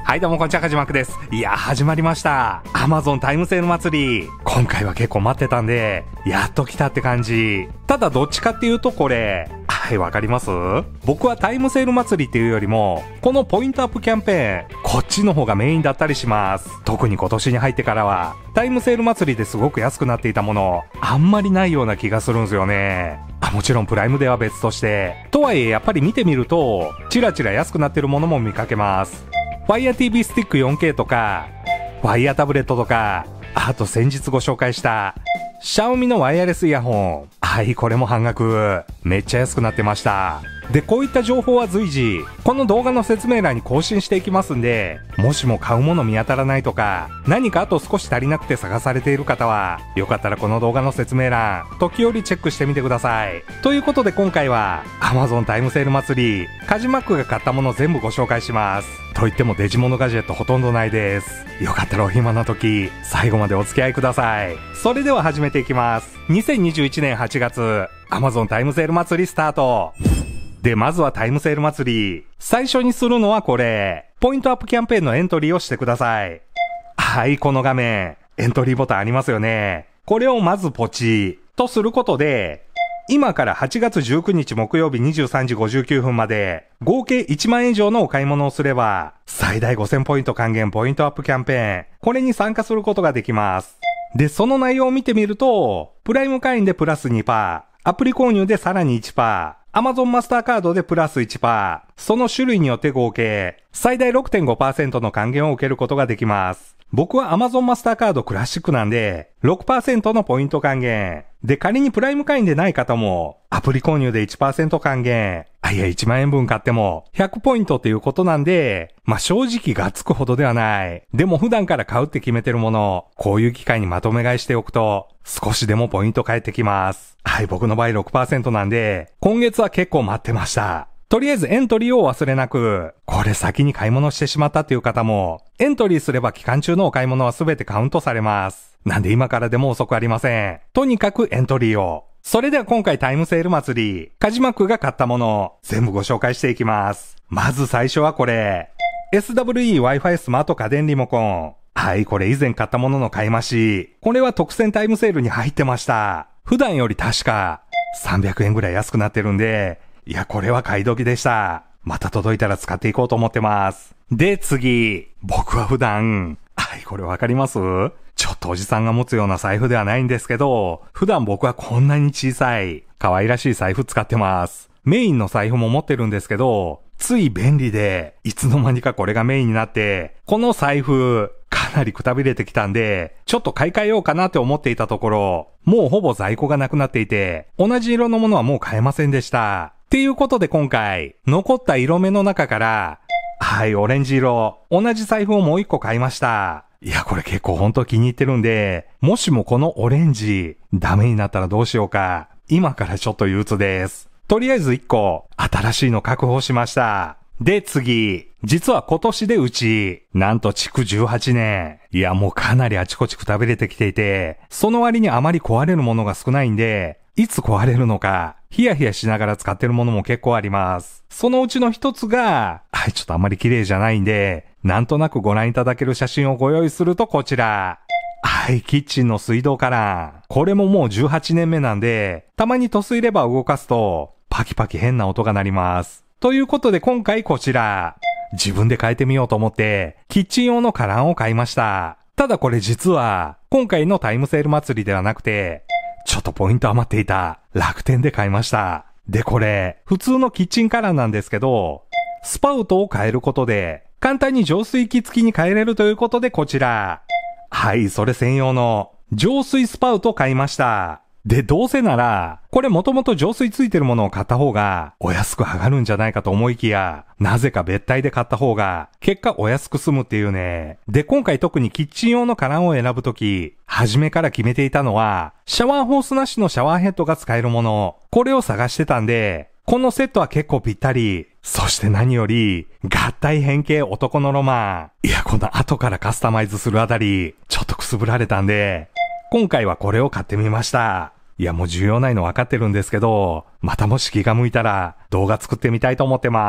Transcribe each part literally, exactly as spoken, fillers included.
はいどうもこんにちは、かじまくです。いや始まりました Amazon タイムセール祭り。今回は結構待ってたんでやっと来たって感じ。ただどっちかっていうとこれ、はいわかります？僕はタイムセール祭りっていうよりもこのポイントアップキャンペーン、こっちの方がメインだったりします。特に今年に入ってからはタイムセール祭りですごく安くなっていたものあんまりないような気がするんですよね。あ、もちろんプライムでは別として、とはいえやっぱり見てみるとチラチラ安くなってるものも見かけます。Fire ティーブイ スティック よんケー とか Fire タブレットとか、あと先日ご紹介したXiaomi のワイヤレスイヤホン、はい、これも半額、めっちゃ安くなってました。で、こういった情報は随時この動画の説明欄に更新していきますんで、もしも買うもの見当たらないとか何かあと少し足りなくて探されている方はよかったらこの動画の説明欄時折チェックしてみてください。ということで今回は Amazon タイムセール祭り、カジマックが買ったもの全部ご紹介します。といってもデジモノガジェットほとんどないです。よかったらお暇な時最後までお付き合いください。それでは始めていきます。にせんにじゅういちねんはちがつ Amazon タイムセール祭りスタートで、まずはタイムセール祭り、最初にするのはこれ、ポイントアップキャンペーンのエントリーをしてください。はい、この画面エントリーボタンありますよね。これをまずポチとすることで、今からはちがつじゅうくにち木曜日にじゅうさんじごじゅうきゅうふんまで合計いちまんえん以上のお買い物をすれば最大ごせんポイント還元ポイントアップキャンペーン、これに参加することができます。で、その内容を見てみると、プライム会員でプラス にパーセント、アプリ購入でさらに いちパーセント、Amazon マスターカードでプラス いちパーセント、その種類によって合計最大 ろくてんごパーセント の還元を受けることができます。僕は Amazon マスターカードクラシックなんで ろくパーセント のポイント還元で、仮にプライム会員でない方もアプリ購入で いちパーセント 還元、あ、いやいちまんえんぶん買ってもひゃくポイントっていうことなんで、まあ、正直がっつくほどではない。でも普段から買うって決めてるもの、こういう機会にまとめ買いしておくと少しでもポイント返ってきます。はい、僕の場合 ろくパーセント なんで今月は結構待ってました。とりあえずエントリーを忘れなく、これ先に買い物してしまったっていう方もエントリーすれば期間中のお買い物は全てカウントされます。なんで今からでも遅くありません。とにかくエントリーを。それでは今回タイムセール祭り、カジマックが買ったもの全部ご紹介していきます。まず最初はこれ エスダブリューイー Wi-Fi スマート家電リモコン。はい、これ以前買ったものの買い増し、これは特選タイムセールに入ってました。普段より確かさんびゃくえんぐらい安くなってるんで、いやこれは買い時でした。また届いたら使っていこうと思ってます。で次、僕は普段、はい、これわかります？ちょっとおじさんが持つような財布ではないんですけど、普段僕はこんなに小さい可愛らしい財布使ってます。メインの財布も持ってるんですけど、つい便利でいつの間にかこれがメインになって、この財布かなりくたびれてきたんでちょっと買い替えようかなって思っていたところ、もうほぼ在庫がなくなっていて同じ色のものはもう買えませんでした。っていうことで今回残った色目の中から、はい、オレンジ色、同じ財布をもう一個買いました。いやこれ結構ほんと気に入ってるんで、もしもこのオレンジダメになったらどうしようか、今からちょっと憂鬱です。とりあえずいっこ新しいの確保しました。で次、実は今年でうちなんと築じゅうはちねん、いやもうかなりあちこちくたびれてきていて、その割にあまり壊れるものが少ないんで、いつ壊れるのかヒヤヒヤしながら使ってるものも結構あります。そのうちの一つが、はい、ちょっとあんまり綺麗じゃないんでなんとなくご覧いただける写真をご用意するとこちら。はい、キッチンの水道カラン、これももうじゅうはちねんめなんで、たまに塗水レバーを動かすとパキパキ変な音が鳴ります。ということで今回こちら、自分で変えてみようと思ってキッチン用のカランを買いました。ただこれ実は今回のタイムセール祭りではなくて、ちょっとポイント余っていた楽天で買いました。でこれ普通のキッチンカランなんですけど、スパウトを変えることで簡単に浄水器付きに変えれるということでこちら、はい、それ専用の浄水スパウトを買いました。で、どうせなら、これもともと浄水ついてるものを買った方がお安く上がるんじゃないかと思いきや、なぜか別体で買った方が結果お安く済むっていうね。で、今回特にキッチン用のカランを選ぶとき、初めから決めていたのは、シャワーホースなしのシャワーヘッドが使えるもの、これを探してたんで、このセットは結構ぴったり。そして何より、合体変形男のロマン。いや、この後からカスタマイズするあたり、ちょっとくすぶられたんで、今回はこれを買ってみました。いやもう需要ないの分かってるんですけど、またもし気が向いたら動画作ってみたいと思ってます。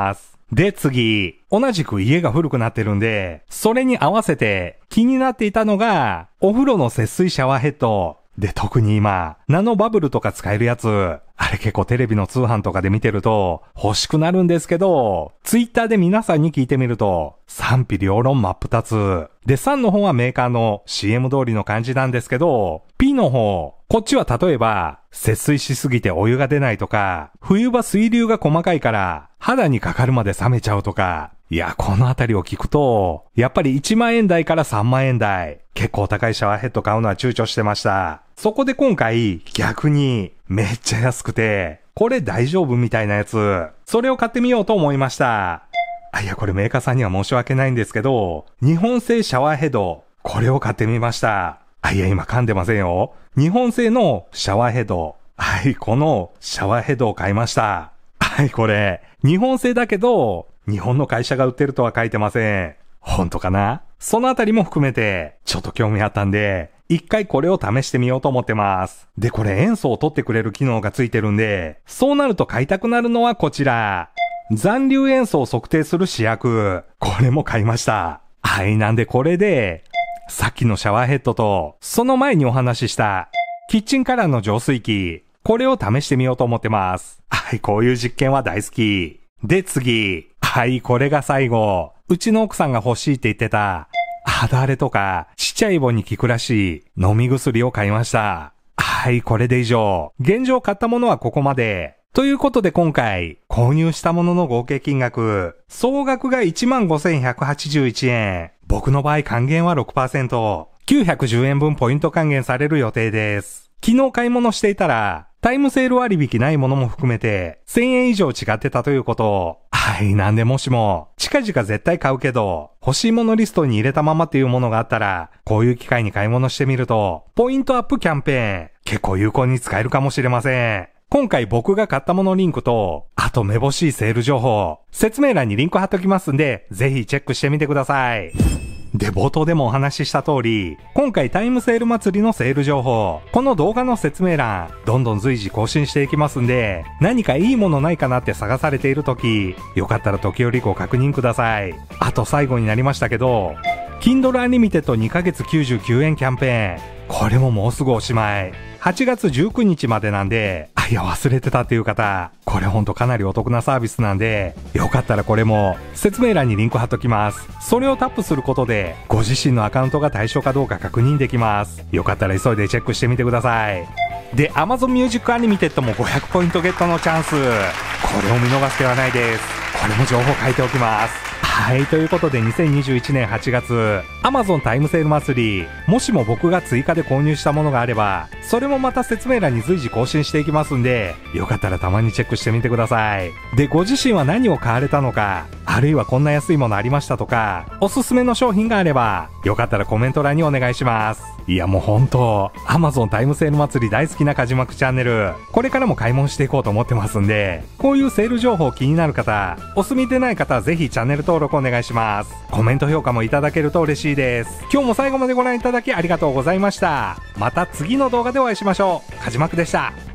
で次、同じく家が古くなってるんで、それに合わせて気になっていたのが、お風呂の節水シャワーヘッド。で、特に今、ナノバブルとか使えるやつ、あれ結構テレビの通販とかで見てると欲しくなるんですけど、ツイッターで皆さんに聞いてみると、賛否両論真っ二つ。で、さんの方はメーカーの シーエム 通りの感じなんですけど、P の方、こっちは例えば、節水しすぎてお湯が出ないとか、冬場水流が細かいから肌にかかるまで冷めちゃうとか、いや、このあたりを聞くと、やっぱりいちまんえん台からさんまんえん台、結構高いシャワーヘッド買うのは躊躇してました。そこで今回、逆に、めっちゃ安くて、これ大丈夫みたいなやつ、それを買ってみようと思いました。あ、いや、これメーカーさんには申し訳ないんですけど、日本製シャワーヘッド、これを買ってみました。あ、いや、今噛んでませんよ。日本製のシャワーヘッド。はい、このシャワーヘッドを買いました。はい、これ、日本製だけど、日本の会社が売ってるとは書いてません。本当かな？そのあたりも含めて、ちょっと興味あったんで、一回これを試してみようと思ってます。で、これ塩素を取ってくれる機能がついてるんで、そうなると買いたくなるのはこちら。残留塩素を測定する試薬。これも買いました。はい、なんでこれで、さっきのシャワーヘッドと、その前にお話しした、キッチンカラーの浄水器。これを試してみようと思ってます。はい、こういう実験は大好き。で、次。はい、これが最後。うちの奥さんが欲しいって言ってた、肌荒れとか、ちっちゃいイボに効くらしい飲み薬を買いました。はい、これで以上。現状買ったものはここまで。ということで今回、購入したものの合計金額、総額が いちまんごせんひゃくはちじゅういちえん。僕の場合還元は ろくパーセント。きゅうひゃくじゅうえんぶんポイント還元される予定です。昨日買い物していたら、タイムセール割引ないものも含めて、せんえん以上違ってたということ。はい、なんでもしも、近々絶対買うけど、欲しいものリストに入れたままっていうものがあったら、こういう機会に買い物してみると、ポイントアップキャンペーン、結構有効に使えるかもしれません。今回僕が買ったものリンクと、あとめぼしいセール情報、説明欄にリンク貼っときますんで、ぜひチェックしてみてください。で、冒頭でもお話しした通り、今回タイムセール祭りのセール情報、この動画の説明欄、どんどん随時更新していきますんで、何かいいものないかなって探されているとき、よかったら時折ご確認ください。あと最後になりましたけど、Kindle Unlimited にかげつきゅうじゅうきゅうえんキャンペーン、これももうすぐおしまい。はちがつじゅうくにちまでなんで、あ、いや忘れてたっていう方、これほんとかなりお得なサービスなんで、よかったらこれも説明欄にリンク貼っときます。それをタップすることで、ご自身のアカウントが対象かどうか確認できます。よかったら急いでチェックしてみてください。で、Amazon Music Unlimited もごひゃくポイントゲットのチャンス。これを見逃す手はないです。これも情報書いておきます。はい、ということでにせんにじゅういちねんはちがつ、Amazon タイムセール祭り、もしも僕が追加で購入したものがあれば、それもまた説明欄に随時更新していきますんで、よかったらたまにチェックしてみてください。で、ご自身は何を買われたのか、あるいはこんな安いものありましたとか、おすすめの商品があれば、よかったらコメント欄にお願いします。いやもうほんと、Amazon タイムセール祭り大好きなかじまくチャンネル、これからも買い物していこうと思ってますんで、こういうセール情報気になる方、お済みでない方はぜひチャンネル登録お願いします。コメント評価もいただけると嬉しいです。今日も最後までご覧いただきありがとうございました。また次の動画でお会いしましょう。かじまくでした。